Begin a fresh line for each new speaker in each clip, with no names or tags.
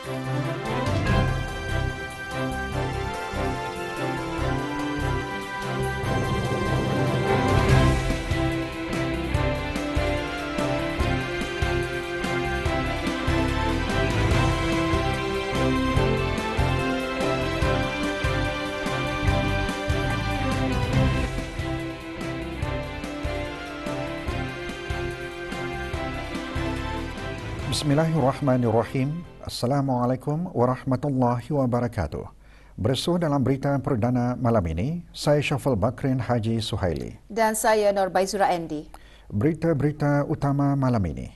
Bismillahirrahmanirrahim. Assalamualaikum warahmatullahi wabarakatuh. Bersua dalam berita perdana malam ini, saya Syafal Bakrin Haji Suhaili.
Dan saya Norbaizura Andy.
Berita-berita utama malam ini.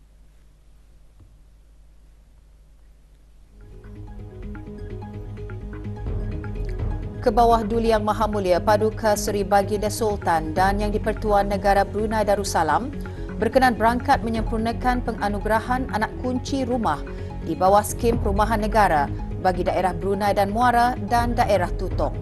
Kebawah Duli Yang Maha Mulia Paduka Seri Baginda Sultan dan Yang di-Pertuan Negara Brunei Darussalam berkenan berangkat menyempurnakan penganugerahan anak kunci rumah di bawah skim perumahan negara bagi daerah Brunei dan Muara dan daerah Tutong.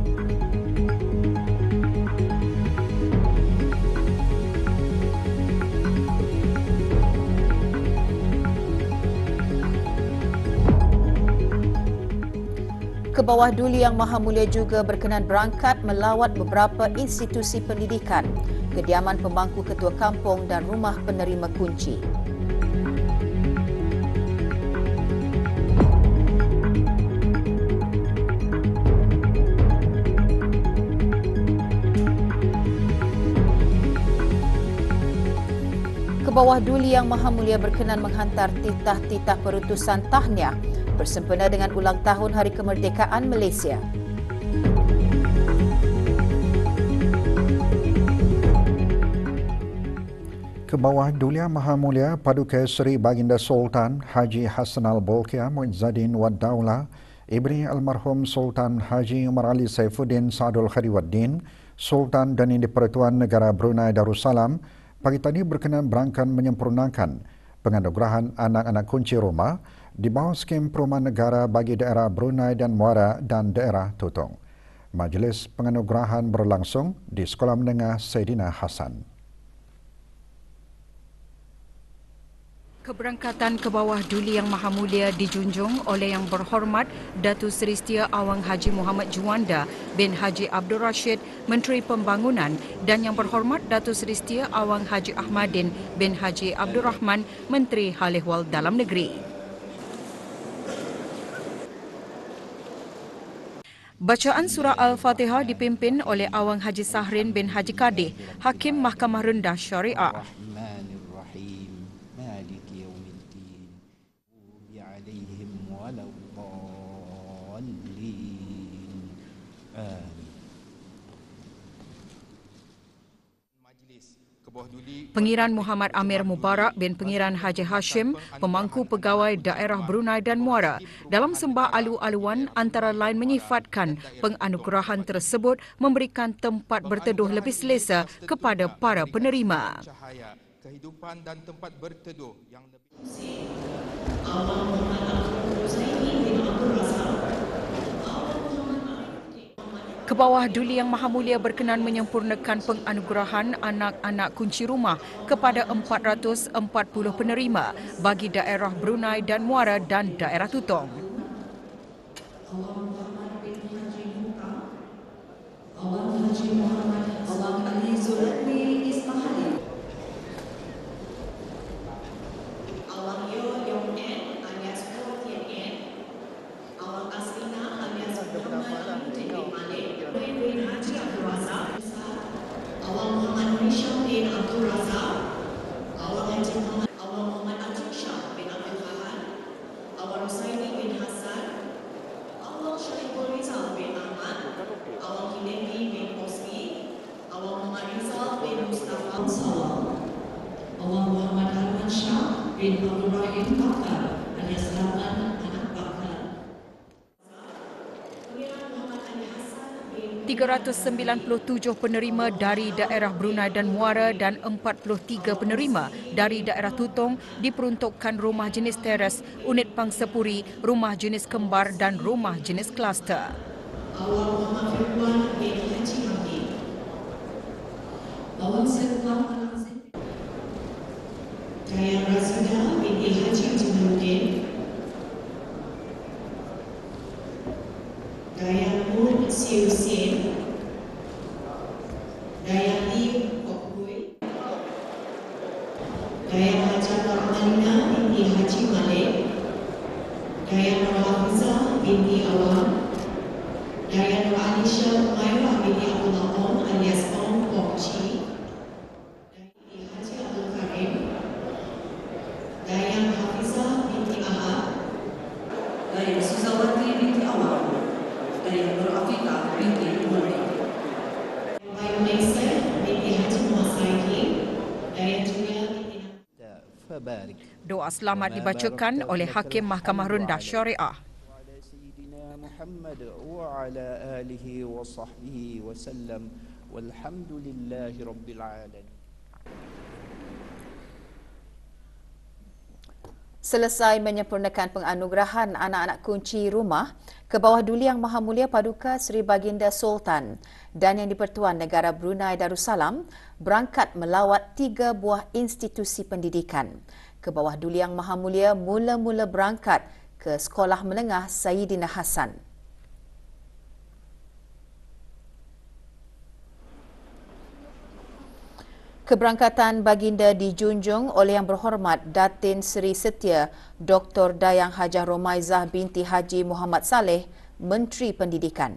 Kebawah Duli Yang Maha Mulia juga berkenan berangkat melawat beberapa institusi pendidikan, kediaman pemangku ketua kampung dan rumah penerima kunci. Kebawah Duli Yang Maha Mulia berkenan menghantar titah-titah perutusan tahniah bersempena dengan ulang tahun Hari Kemerdekaan Malaysia.
Kebawah Duli Yang Maha Mulia Paduka Seri Baginda Sultan Haji Hassan Al-Bolkiah Muizzadin Wad Daulah, Ibni Almarhum Sultan Haji Umar Ali Saifuddin Saadul Khadiwaddin, Sultan dan Yang di-Pertuan Negara Brunei Darussalam, pagi tadi berkenan berangkat menyempurnakan penganugerahan anak-anak kunci rumah di bawah skim perumahan negara bagi daerah Brunei dan Muara dan daerah Tutong. Majlis penganugerahan berlangsung di Sekolah Menengah Saidina Hasan.
Keberangkatan Kebawah Duli Yang Maha Mulia dijunjung oleh Yang Berhormat Datuk Seri Setia Awang Haji Muhammad Juanda bin Haji Abdul Rashid, Menteri Pembangunan, dan Yang Berhormat Datuk Seri Setia Awang Haji Ahmadin bin Haji Abdul Rahman, Menteri Hal Ehwal Dalam Negeri. Bacaan surah Al-Fatihah dipimpin oleh Awang Haji Sahrin bin Haji Kadih, Hakim Mahkamah Rendah Syariah. Pengiran Muhammad Amir Mubarak bin Pengiran Haji Hashim, pemangku pegawai daerah Brunei dan Muara, dalam sembah alu-aluan antara lain menyifatkan penganugerahan tersebut memberikan tempat berteduh lebih selesa kepada para penerima. Kehidupan dan tempat berteduh yang lebih Kebawah Duli Yang Maha Mulia berkenan menyempurnakan penganugerahan anak-anak kunci rumah kepada 440 penerima bagi daerah Brunei dan Muara dan daerah Tutong.
Awang Muhammad Harman Shah bin Abdul Rahim Bakar alias Rahman anak Bakar.
397 penerima dari daerah Brunei dan Muara dan 43 penerima dari daerah Tutong diperuntukkan rumah jenis teres, unit pangsapuri, rumah jenis kembar dan rumah jenis kluster.
Awang Muhammad Firman bin Haji Hamdi. Awang Serwan Jaya Razida binti Haji Jamaluddin, Siu Sin, Dayan Lim Kok Hui, Dayan Haja Nur Malina binti Haji Malik, Dayan Nur Hafizah binti Awam, Dayan Nur Alisha Umairah binti Abdullah Om alias Om Kok Chi, binti Haji Abdul Karim, Dayan Hafizah binti Ahad, Dayan Suzawati binti Awam, Dayan Nur Afiqah binti Murni, Dayan Maisah binti Haji Muhammad Saiki, Dayan Julia binti
Doa selamat dibacakan oleh Hakim Mahkamah Rendah Syariah.
Muhammad wa ala alihi wa sahbihi wa sallam walhamdulillahi rabbil alamin.
Selesai menyempurnakan penganugerahan anak-anak kunci rumah ke bawah Duli Yang Maha Mulia Paduka Seri Baginda Sultan dan Yang di-Pertuan Negara Brunei Darussalam berangkat melawat 3 buah institusi pendidikan. Ke bawah Duli Yang Maha Mulia mula-mula berangkat ke Sekolah Menengah Sayyidina Hasan. Keberangkatan baginda dijunjung oleh Yang Berhormat Datin Seri Setia Dr. Dayang Hajah Romaizah binti Haji Muhammad Saleh, Menteri Pendidikan.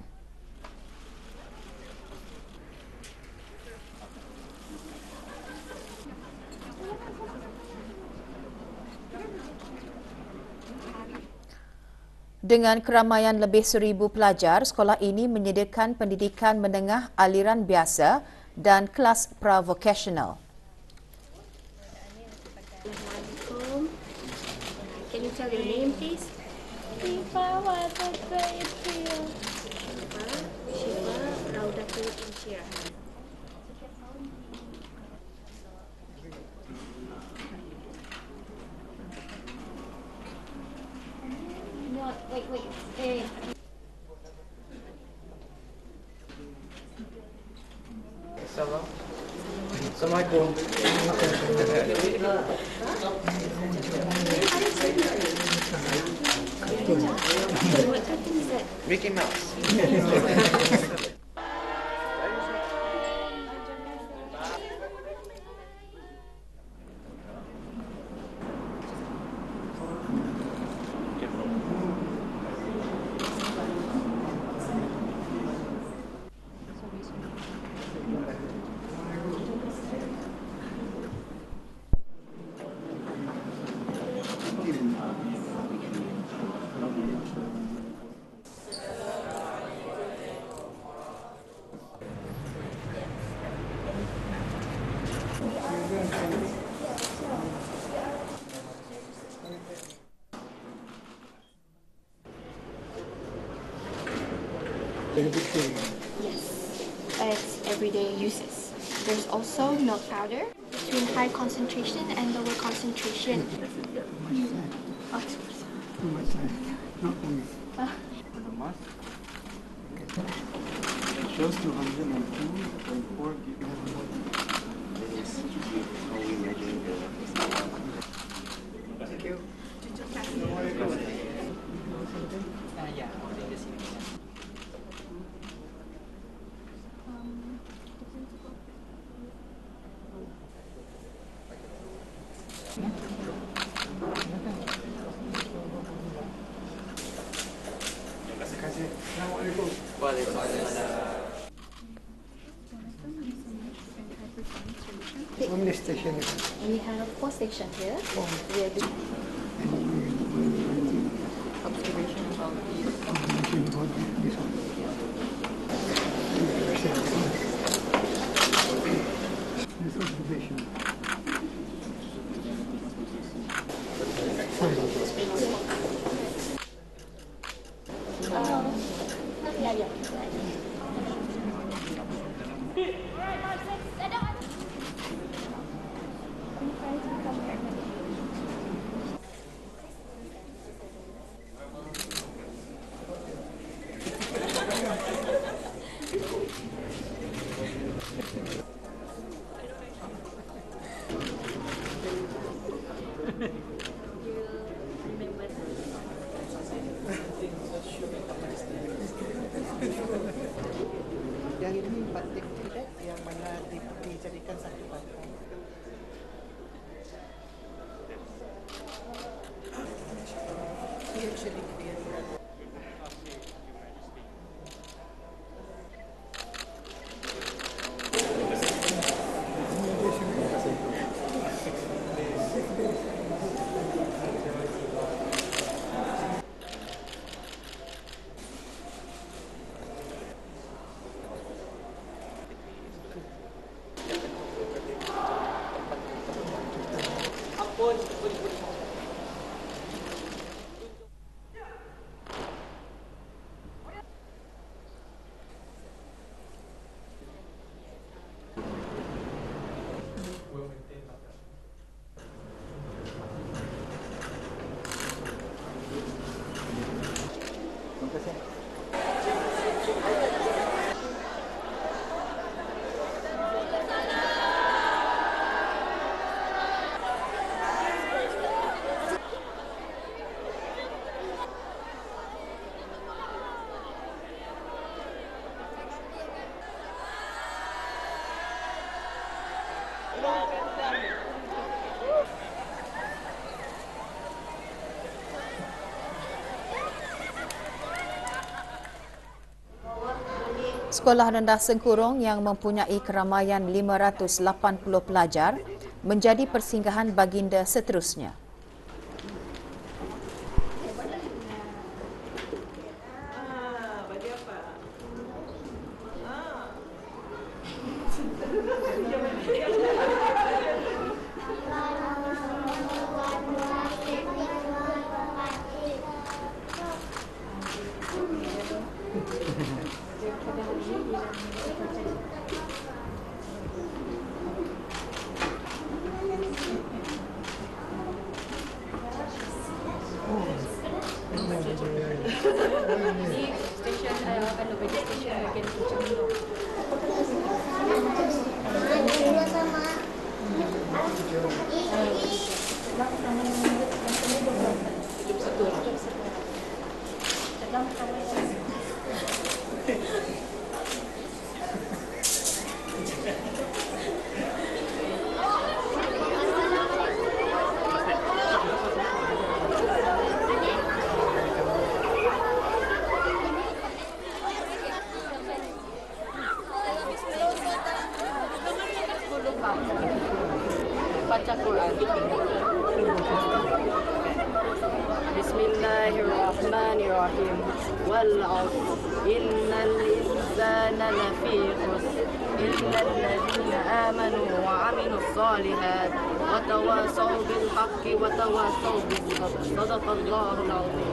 Dengan keramaian lebih 1,000 pelajar, sekolah ini menyediakan pendidikan menengah aliran biasa dan kelas pra-vocational.
Assalamualaikum. Can you tell your name, please? Shifa Wadatul Insyirah. Shifa Raudatul Insyirah. No, wait.
Assalamualaikum.
What cartoon is that?
Mickey Mouse.
Yes, it's everyday uses. There's also milk powder between high concentration and lower concentration.
Shows 202.4
How many stations?
We have 4 stations here. We are doing
Observation about this one. This observation.
yang ini batik tidak yang mana dijadikan satu batik.
Sekolah Rendah Sengkurung yang mempunyai keramaian 580 pelajar menjadi persinggahan baginda seterusnya.
Baca Quran. Bismillahirrahmanirrahim. Wal 'asr innal insana lafi khusr illa alladziina aamanu wa 'amilus shalihat wa tawassaw bil haqqi wa tawassaw bis sabr. Shadaqallahul 'azim.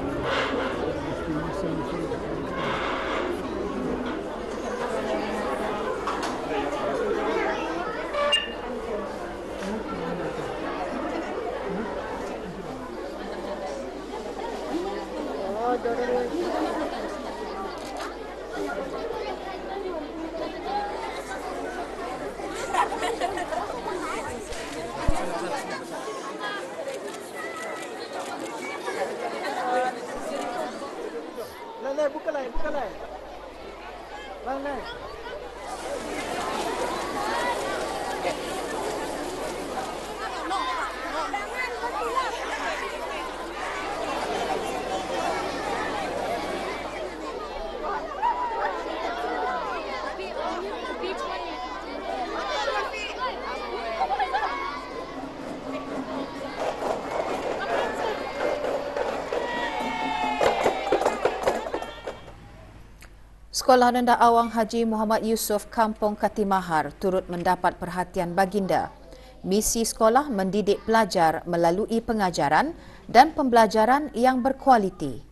Buka lai. Lai.
Sekolah Rendah Awang Haji Muhammad Yusof Kampung Katimahar turut mendapat perhatian baginda. Misi sekolah mendidik pelajar melalui pengajaran dan pembelajaran yang berkualiti.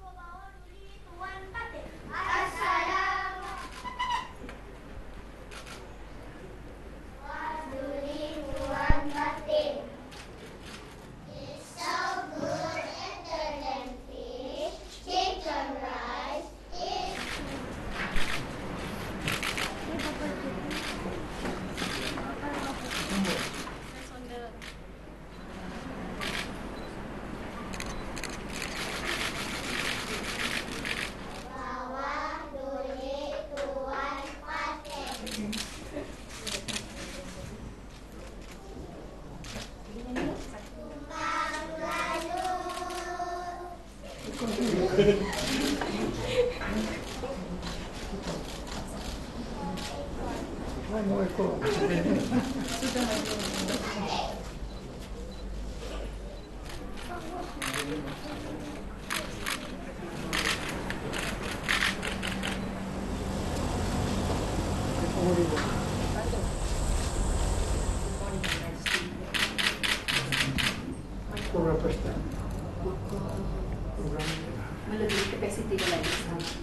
Melebihi kapasiti ko lagi.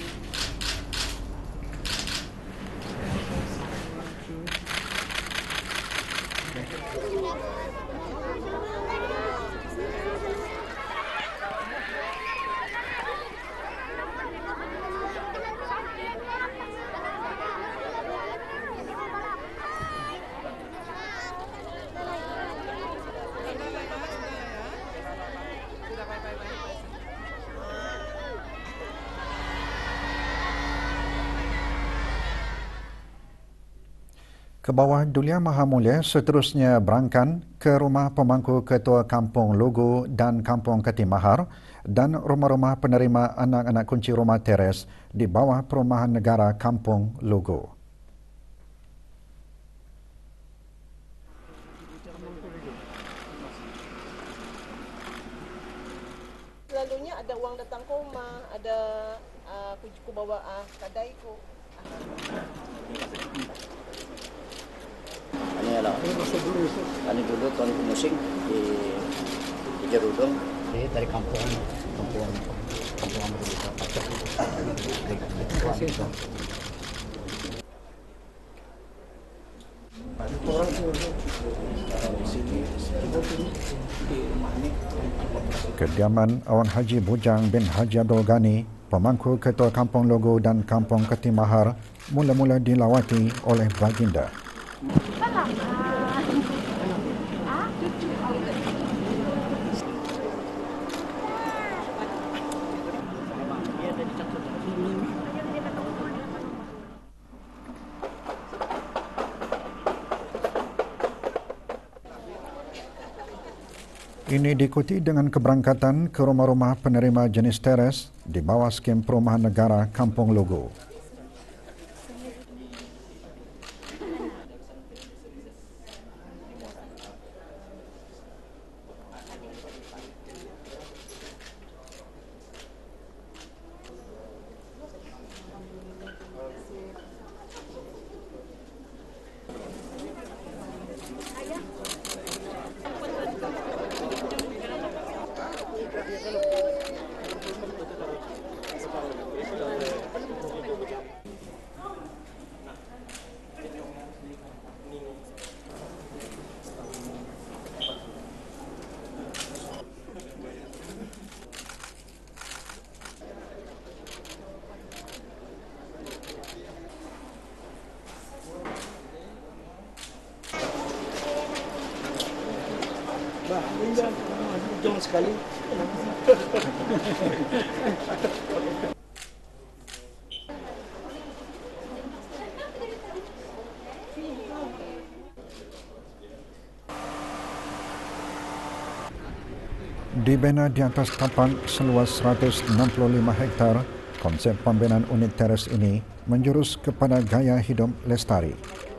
Ke bawah Duli Maha Mulia seterusnya berangkat ke rumah pemangku Ketua Kampung Logo dan Kampung Ketimahar dan rumah-rumah penerima anak-anak kunci rumah teres di bawah Perumahan Negara Kampung Logo.
Selalunya ada uang datang ke rumah, ada ku bawa kadai ku.
Ani dulu tahun musim di Jerudong. Dari kampung
Kediaman Awan Haji Bujang bin Haji Abdul Ghani, pemangku Ketua Kampung Logo dan Kampung Ketimahar, mula-mula dilawati oleh baginda. Ini diikuti dengan keberangkatan ke rumah-rumah penerima jenis teres di bawah skim Perumahan Negara Kampung Logo.
Jom sekali.
Dibina di atas tapak seluas 165 hektar, konsep pembinaan unit teres ini menjurus kepada gaya hidup lestari.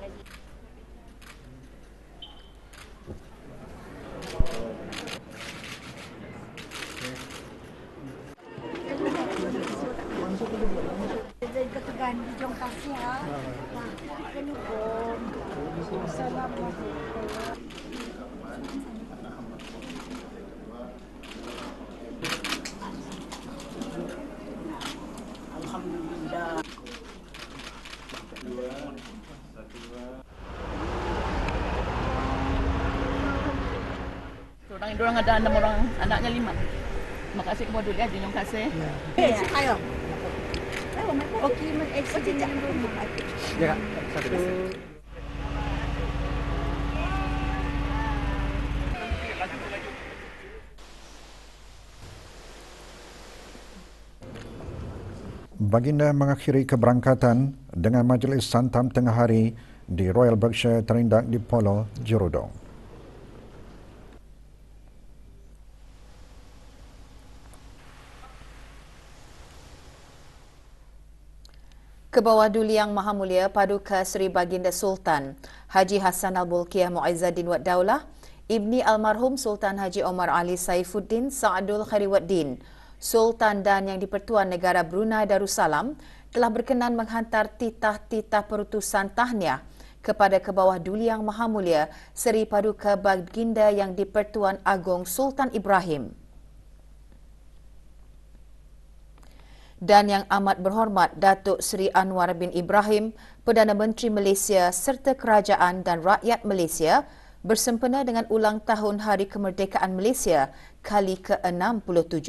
Orang ada 6 orang, anaknya 5. Terima kasih kepada Duli Haji, terima kasih.
Ayo. Okey, sejak rumah.
Ya, satu.
Baginda mengakhiri keberangkatan dengan majlis santam tengah hari di Royal Berkshire Terindak di Polo, Jerudong.
Kebawah Duli Yang Maha Mulia Paduka Seri Baginda Sultan Haji Hassanal Bolkiah Muizzaddin Wad Daulah, Ibni Almarhum Sultan Haji Omar Ali Saifuddin Saadul Khairuddin, Sultan dan Yang di-Pertuan Negara Brunei Darussalam telah berkenan menghantar titah-titah perutusan tahniah kepada Kebawah Duli Yang Maha Mulia Seri Paduka Baginda Yang di-Pertuan Agong Sultan Ibrahim. Dan Yang Amat Berhormat Datuk Seri Anwar bin Ibrahim, Perdana Menteri Malaysia serta kerajaan dan rakyat Malaysia bersempena dengan ulang tahun Hari Kemerdekaan Malaysia kali ke-67.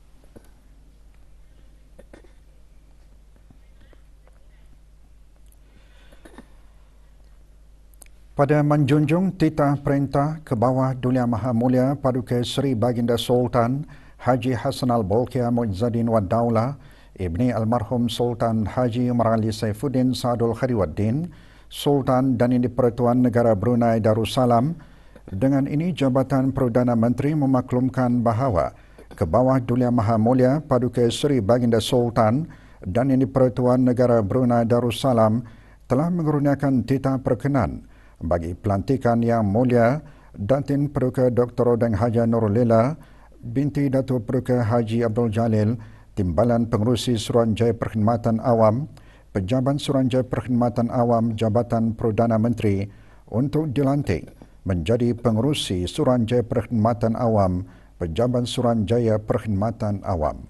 Pada menjunjung titah perintah Kebawah Duli Yang Maha Mulia Paduka Seri Baginda Sultan Haji Hassanal Bolkiah Muizzaddin Wad Daulah, Ibni Almarhum Sultan Haji Omar Ali Saifuddin Saadul Khairuddin, Sultan dan Yang di-Pertuan Negara Brunei Darussalam. Dengan ini, Jabatan Perdana Menteri memaklumkan bahawa Kebawah Duli Yang Maha Mulia Paduka Seri Baginda Sultan dan Yang di-Pertuan Negara Brunei Darussalam telah mengurniakan titah perkenan bagi pelantikan Yang Mulia Datin Paduka Dr. Odang Haja Nurul Lila binti Datuk Paduka Haji Abdul Jalil, Timbalan Pengerusi Suruhanjaya Perkhidmatan Awam, Pejabat Suruhanjaya Perkhidmatan Awam Jabatan Perdana Menteri untuk dilantik menjadi Pengerusi Suruhanjaya Perkhidmatan Awam, Pejabat Suruhanjaya Perkhidmatan Awam.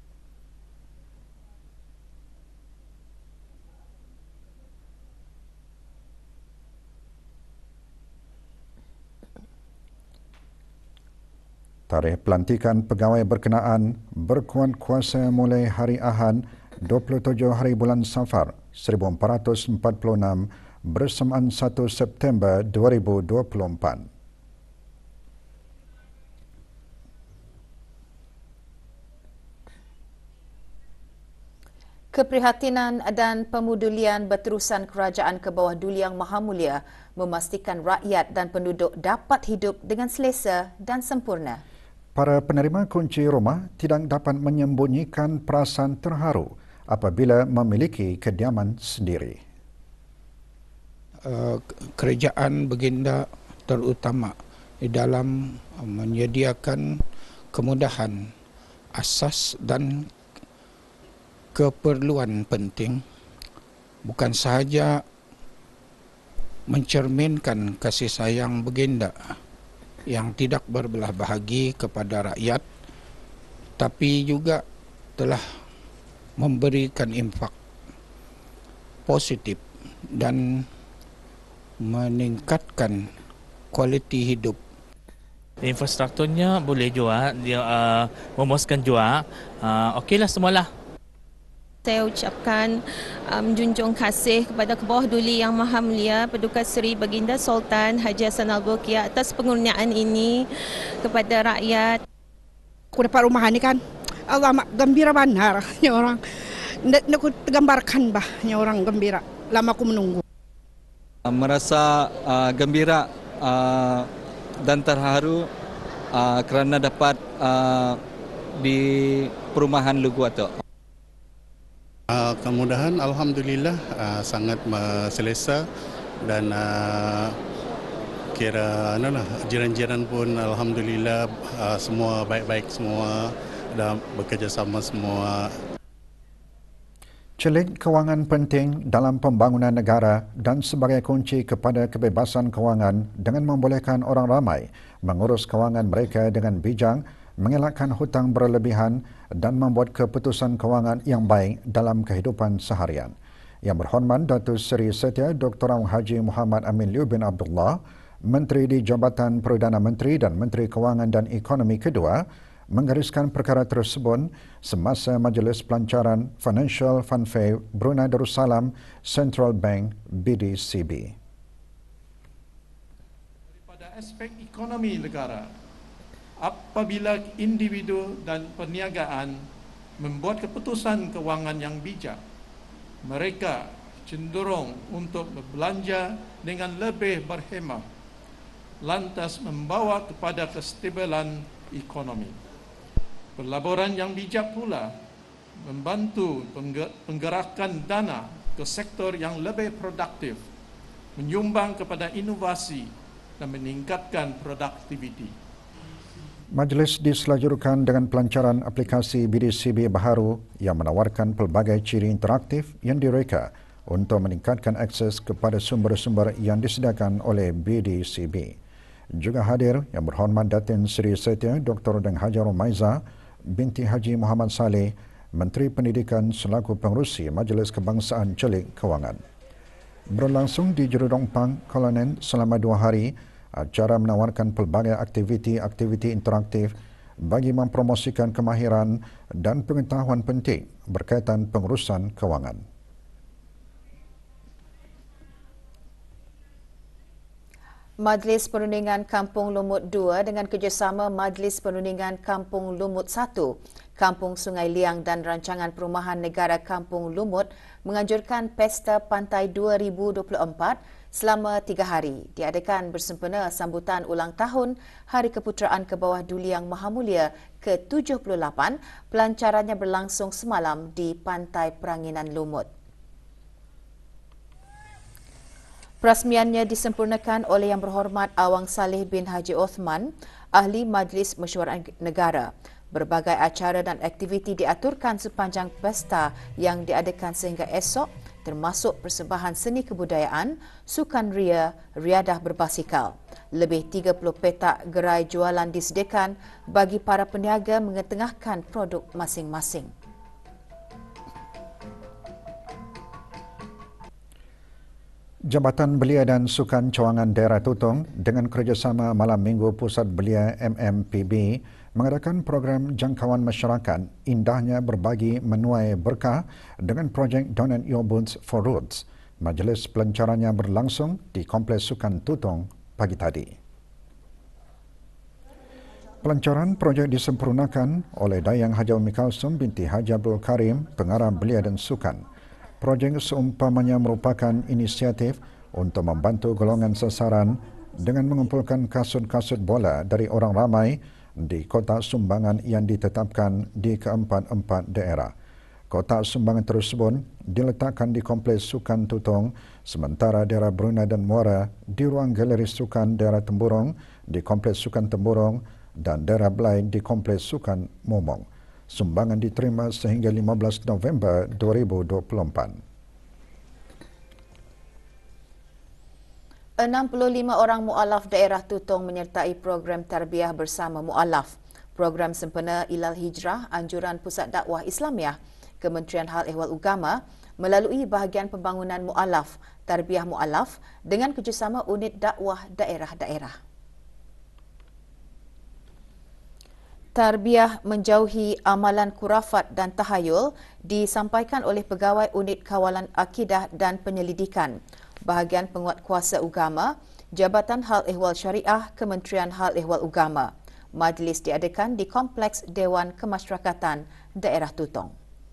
Tarikh pelantikan pegawai berkenaan berkuat kuasa mulai hari Ahad 27 hari bulan Safar 1446 bersamaan 1 September 2024.
Keprihatinan dan pemudulian berterusan Kerajaan Kebawah Duli Yang Maha Mulia memastikan rakyat dan penduduk dapat hidup dengan selesa dan sempurna.
Para penerima kunci rumah tidak dapat menyembunyikan perasaan terharu apabila memiliki kediaman sendiri.
Kerajaan Baginda terutama di dalam menyediakan kemudahan asas dan keperluan penting bukan sahaja mencerminkan kasih sayang Baginda yang tidak berbelah bahagi kepada rakyat, tapi juga telah memberikan impak positif dan meningkatkan kualiti hidup.
Infrastrukturnya boleh juga, dia memuaskan juga. Okeylah semualah.
Saya ucapkan junjung kasih kepada Kebawah Duli Yang Maha Mulia Paduka Seri Baginda Sultan Haji Hassanal Bolkiah atas pengurniaan ini kepada rakyat.
Aku dapat rumah ini kan, Allah gembira benar, ya orang. Aku tergambarkan bah, ya orang gembira. Lama aku menunggu.
Merasa gembira dan terharu kerana dapat di perumahan Lugu Atok.
Kemudahan alhamdulillah sangat selesa dan kira jiran-jiran pun alhamdulillah semua baik-baik semua dan bekerjasama semua.
Celik kewangan penting dalam pembangunan negara dan sebagai kunci kepada kebebasan kewangan dengan membolehkan orang ramai mengurus kewangan mereka dengan bijak, mengelakkan hutang berlebihan dan membuat keputusan kewangan yang baik dalam kehidupan seharian. Yang Berhormat Datuk Seri Setia Dr. Haji Muhammad Amin Liu bin Abdullah, Menteri di Jabatan Perdana Menteri dan Menteri Kewangan dan Ekonomi kedua, menggariskan perkara tersebut semasa majlis pelancaran Financial Fund Fair Brunei Darussalam Central Bank BDCB.
Daripada aspek ekonomi negara, apabila individu dan perniagaan membuat keputusan kewangan yang bijak, mereka cenderung untuk berbelanja dengan lebih berhemah, lantas membawa kepada kestabilan ekonomi. Pelaburan yang bijak pula membantu penggerakan dana ke sektor yang lebih produktif, menyumbang kepada inovasi dan meningkatkan produktiviti.
Majlis diselajurkan dengan pelancaran aplikasi BDCB baharu yang menawarkan pelbagai ciri interaktif yang direka untuk meningkatkan akses kepada sumber-sumber yang disediakan oleh BDCB. Juga hadir Yang Berhormat Datin Seri Setia Dr. Deng Haji Romaiza binti Haji Muhammad Saleh, Menteri Pendidikan selaku pengerusi Majlis Kebangsaan Celik Kewangan. Berlangsung di Jerudong Pang, Kolonel selama 2 hari, acara menawarkan pelbagai aktiviti-aktiviti interaktif bagi mempromosikan kemahiran dan pengetahuan penting berkaitan pengurusan kewangan.
Majlis Perundingan Kampung Lumut 2 dengan kerjasama Majlis Perundingan Kampung Lumut 1, Kampung Sungai Liang dan Rancangan Perumahan Negara Kampung Lumut menganjurkan Pesta Pantai 2024 selama 3 hari diadakan bersempena sambutan ulang tahun Hari Keputeraan ke Bawah Duli Yang Maha Mulia ke-78. Pelancarannya berlangsung semalam di Pantai Peranginan Lumut. Perasmiannya disempurnakan oleh Yang Berhormat Awang Saleh bin Haji Osman, Ahli Majlis Mesyuarat Negara. Berbagai acara dan aktiviti diaturkan sepanjang pesta yang diadakan sehingga esok, termasuk persembahan seni kebudayaan, sukan ria, riadah berbasikal. Lebih 30 petak gerai jualan disediakan bagi para peniaga mengetengahkan produk masing-masing.
Jabatan Belia dan Sukan Cawangan Daerah Tutong dengan kerjasama Malam Minggu Pusat Belia MMPB mengadakan program jangkauan masyarakat Indahnya Berbagi Menuai Berkah dengan projek Donate Your Boots for Roots. Majlis pelancarannya berlangsung di Kompleks Sukan Tutong pagi tadi. Pelancaran projek disempurnakan oleh Dayang Haji Umi Kalsum binti Haji Abdul Karim, Pengarah Belia dan Sukan. Projek seumpamanya merupakan inisiatif untuk membantu golongan sasaran dengan mengumpulkan kasut-kasut bola dari orang ramai di kotak sumbangan yang ditetapkan di keempat-empat daerah. Kotak sumbangan tersebut diletakkan di Kompleks Sukan Tutong, sementara daerah Brunei dan Muara di ruang Galeri Sukan daerah Temburong di Kompleks Sukan Temburong dan daerah Belai di Kompleks Sukan Momong. Sumbangan diterima sehingga 15 November 2024.
65 orang mu'alaf daerah Tutong menyertai program Tarbiyah Bersama Mu'alaf. Program sempena Ilal Hijrah, Anjuran Pusat Dakwah Islamiah, Kementerian Hal Ehwal Agama melalui bahagian pembangunan mu'alaf, Tarbiyah Mu'alaf dengan kerjasama unit dakwah daerah-daerah. Tarbiyah menjauhi amalan kurafat dan tahayul disampaikan oleh Pegawai Unit Kawalan Akidah dan Penyelidikan, Bahagian Penguatkuasa Agama, Jabatan Hal Ehwal Syariah, Kementerian Hal Ehwal Agama. Majlis diadakan di Kompleks Dewan Kemasyarakatan Daerah Tutong.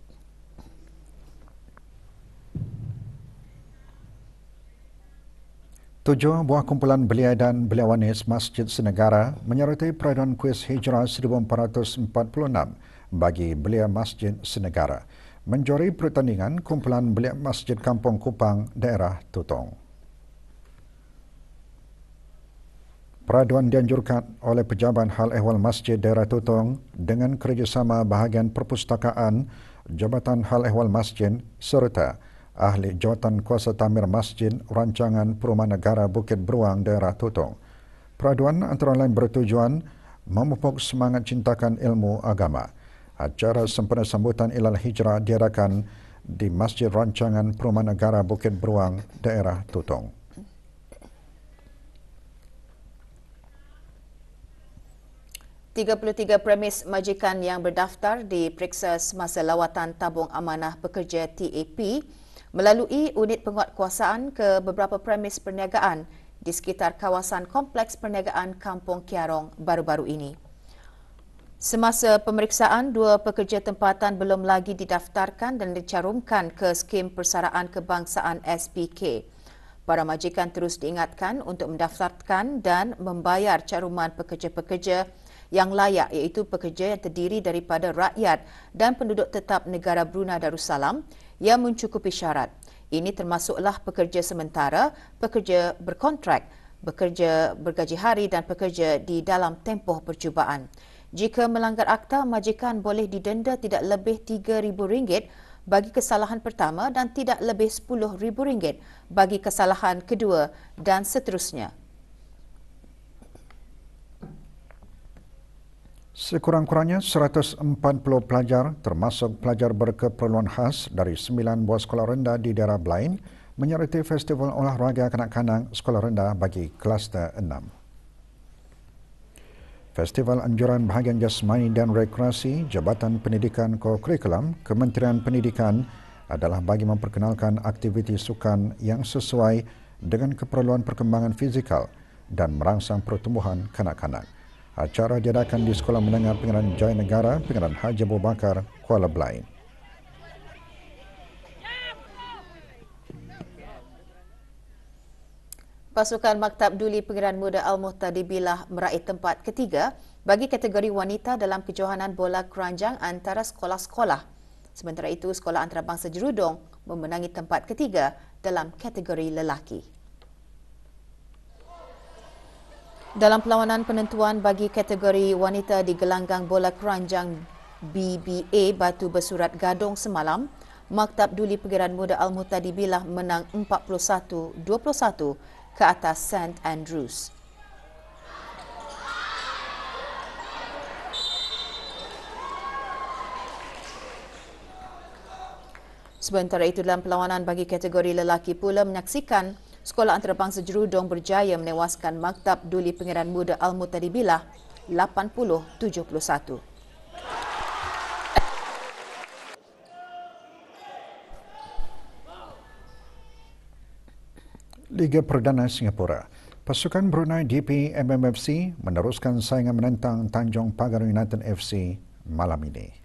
Tujuh buah kumpulan belia dan beliawanis Masjid Senegara menyertai peraduan kuis Hijrah 1446 bagi belia Masjid Senegara. Menjuari pertandingan kumpulan belia Masjid Kampung Kupang, daerah Tutong. Peraduan dianjurkan oleh Pejabat Hal Ehwal Masjid daerah Tutong dengan kerjasama bahagian perpustakaan, Jabatan Hal Ehwal Masjid serta Ahli Jawatan Kuasa Tamir Masjid Rancangan Perumahan Negara Bukit Beruang daerah Tutong. Peraduan antara lain bertujuan memupuk semangat cintakan ilmu agama. Acara sempena sambutan Ilal Hijrah diadakan di Masjid Rancangan Perumahan Negara Bukit Beruang daerah Tutong.
Tiga premis majikan yang berdaftar diperiksa semasa lawatan tabung amanah pekerja TAP melalui unit penguatkuasaan ke beberapa premis perniagaan di sekitar kawasan Kompleks Perniagaan Kampung Kiarong baru-baru ini. Semasa pemeriksaan, 2 pekerja tempatan belum lagi didaftarkan dan dicarumkan ke skim persaraan kebangsaan SPK. Para majikan terus diingatkan untuk mendaftarkan dan membayar caruman pekerja-pekerja yang layak iaitu pekerja yang terdiri daripada rakyat dan penduduk tetap negara Brunei Darussalam yang mencukupi syarat. Ini termasuklah pekerja sementara, pekerja berkontrak, bekerja bergaji hari dan pekerja di dalam tempoh percubaan. Jika melanggar akta, majikan boleh didenda tidak lebih RM3,000 bagi kesalahan pertama dan tidak lebih RM10,000 bagi kesalahan kedua dan seterusnya.
Sekurang-kurangnya 140 pelajar termasuk pelajar berkeperluan khas dari 9 buah sekolah rendah di daerah Blain menyertai Festival Olahraga Kanak-kanak Sekolah Rendah bagi Kluster 6. Festival Anjuran Bahagian Jasmani dan Rekreasi Jabatan Pendidikan Kokurikulum Kementerian Pendidikan adalah bagi memperkenalkan aktiviti sukan yang sesuai dengan keperluan perkembangan fizikal dan merangsang pertumbuhan kanak-kanak. Acara diadakan di Sekolah Menengah Pengenalan Jaya Negara, Pengenalan Haji Abu Bakar, Kuala Blain.
Pasukan Maktab Duli Pengiran Muda Al-Muhtadi Billah meraih tempat ketiga bagi kategori wanita dalam kejohanan bola keranjang antara sekolah-sekolah. Sementara itu, Sekolah Antarabangsa Jerudong memenangi tempat ketiga dalam kategori lelaki. Dalam perlawanan penentuan bagi kategori wanita di gelanggang bola keranjang BBA Batu Bersurat Gadong semalam, Maktab Duli Pengiran Muda Al-Muhtadi Billah menang 41-21 ke atas St. Andrews. Sementara itu, dalam perlawanan bagi kategori lelaki pula menyaksikan Sekolah Antarabangsa Jerudong berjaya menewaskan Maktab Duli Pengiran Muda Al-Muhtadi Billah 80-71.
Liga Perdana Singapura. Pasukan Brunei DP MMFC meneruskan saingan menentang Tanjung Pagar United FC malam ini.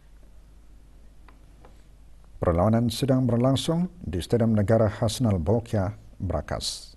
Perlawanan sedang berlangsung di Stadium Negara Hassanal Bolkiah, Brakas.